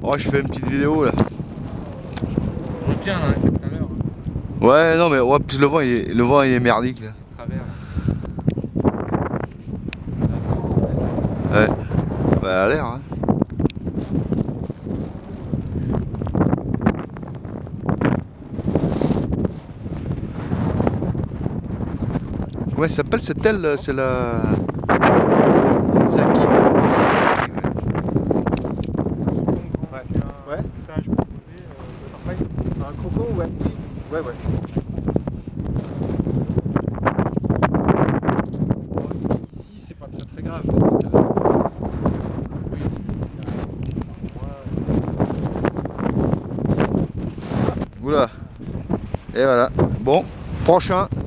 Oh, je fais une petite vidéo là. Ça va bien là, tout à l'heure. Ouais, non mais ouais, plus le vent il est merdique là. Travers. Ouais. Bah, à l'air hein. Comment elle s'appelle cette aile? C'est la zacki. Ouais. Ouais. Message proposé de Un crocon, ouais. Ouais, ouais. Ici, c'est pas très très grave. Parce que oui. Oula. Et voilà. Bon, prochain.